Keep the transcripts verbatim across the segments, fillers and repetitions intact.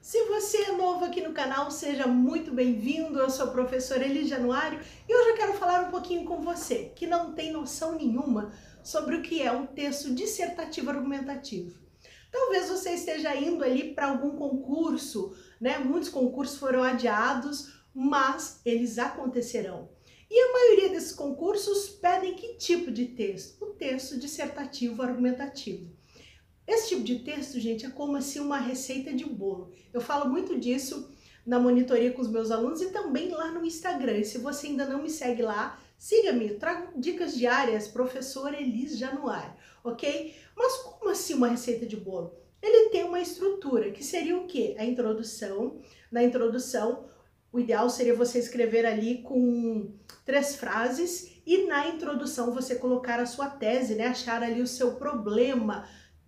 Se você é novo aqui no canal, seja muito bem-vindo. Eu sou a professora Elis Januário e hoje eu quero falar um pouquinho com você que não tem noção nenhuma sobre o que é um texto dissertativo argumentativo. Talvez você esteja indo ali para algum concurso, né? Muitos concursos foram adiados, mas eles acontecerão. E a maioria desses concursos pedem que tipo de texto? O texto dissertativo argumentativo. Esse tipo de texto, gente, é como assim uma receita de bolo. Eu falo muito disso na monitoria com os meus alunos e também lá no Instagram. E se você ainda não me segue lá, siga-me, eu trago dicas diárias, professora Elis Januário, ok? Mas como assim uma receita de bolo? Ele tem uma estrutura, que seria o quê? A introdução. Na introdução, o ideal seria você escrever ali com três frases e na introdução você colocar a sua tese, né? Achar ali o seu problema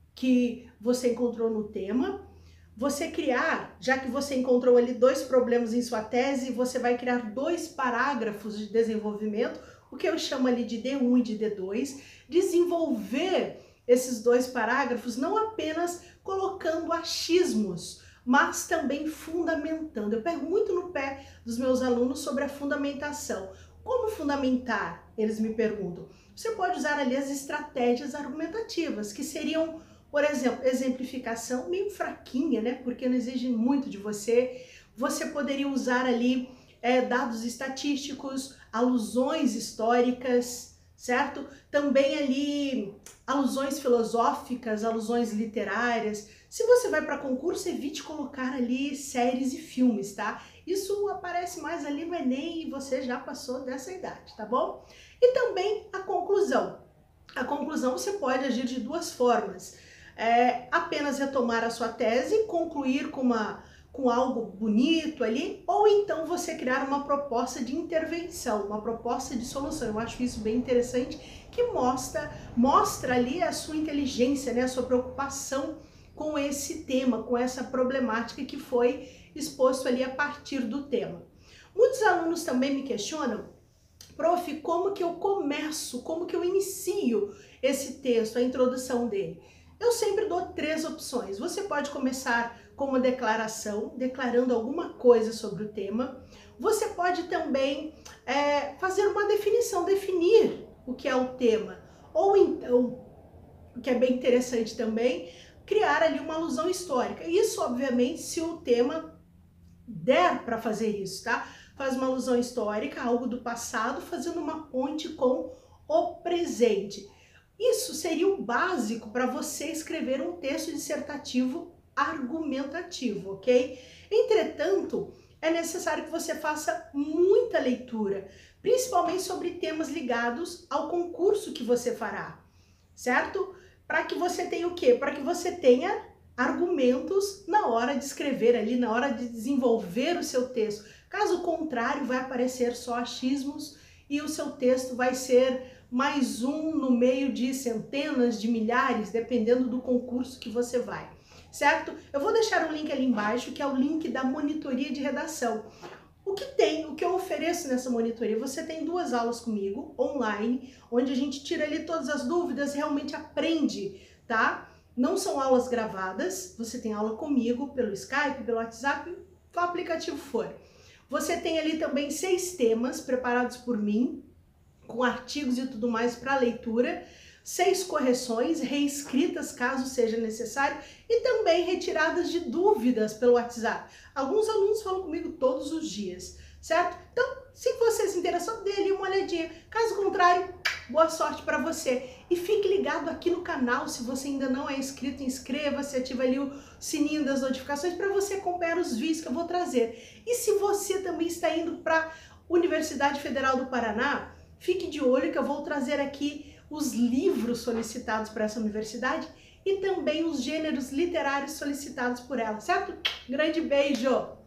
que você encontrou no tema, você criar, já que você encontrou ali dois problemas em sua tese, você vai criar dois parágrafos de desenvolvimento, o que eu chamo ali de D um e de D dois, desenvolver esses dois parágrafos não apenas colocando achismos, mas também fundamentando. Eu pego muito no pé dos meus alunos sobre a fundamentação. Como fundamentar? Eles me perguntam. Você pode usar ali as estratégias argumentativas, que seriam, por exemplo, exemplificação meio fraquinha, né? Porque não exige muito de você. Você poderia usar ali é, dados estatísticos, alusões históricas, certo? Também ali alusões filosóficas, alusões literárias. Se você vai para concurso, evite colocar ali séries e filmes, tá? Isso aparece mais ali no Enem e você já passou dessa idade, tá bom? E também a conclusão. A conclusão você pode agir de duas formas. É, apenas retomar a sua tese, concluir com, uma, com algo bonito ali, ou então você criar uma proposta de intervenção, uma proposta de solução. Eu acho isso bem interessante, que mostra, mostra ali a sua inteligência, né, a sua preocupação com esse tema, com essa problemática que foi exposto ali a partir do tema. Muitos alunos também me questionam, prof, como que eu começo, como que eu inicio esse texto, a introdução dele? Eu sempre dou três opções. Você pode começar com uma declaração, declarando alguma coisa sobre o tema. Você pode também é, fazer uma definição, definir o que é o tema. Ou então, o que é bem interessante também, criar ali uma alusão histórica. Isso, obviamente, se o tema der para fazer isso, tá? Faz uma alusão histórica, algo do passado, fazendo uma ponte com o presente. Isso seria o básico para você escrever um texto dissertativo argumentativo, ok? Entretanto, é necessário que você faça muita leitura, principalmente sobre temas ligados ao concurso que você fará, certo? Para que você tenha o quê? Para que você tenha argumentos na hora de escrever ali, na hora de desenvolver o seu texto. Caso contrário, vai aparecer só achismos e o seu texto vai ser mais um no meio de centenas de milhares, dependendo do concurso que você vai, certo? Eu vou deixar um link ali embaixo, que é o link da monitoria de redação. O que tem, o que eu ofereço nessa monitoria? Você tem duas aulas comigo, online, onde a gente tira ali todas as dúvidas, realmente aprende, tá? Não são aulas gravadas, você tem aula comigo pelo Skype, pelo WhatsApp, qual aplicativo for. Você tem ali também seis temas preparados por mim, com artigos e tudo mais para leitura, seis correções reescritas caso seja necessário e também retiradas de dúvidas pelo WhatsApp. Alguns alunos falam comigo todos os dias, certo? Então, se você se interessou, dê ali uma olhadinha. Caso contrário, boa sorte para você. E fique ligado aqui no canal, se você ainda não é inscrito, inscreva-se, ativa ali o sininho das notificações para você acompanhar os vídeos que eu vou trazer. E se você também está indo para a Universidade Federal do Paraná, fique de olho que eu vou trazer aqui os livros solicitados para essa universidade e também os gêneros literários solicitados por ela, certo? Grande beijo!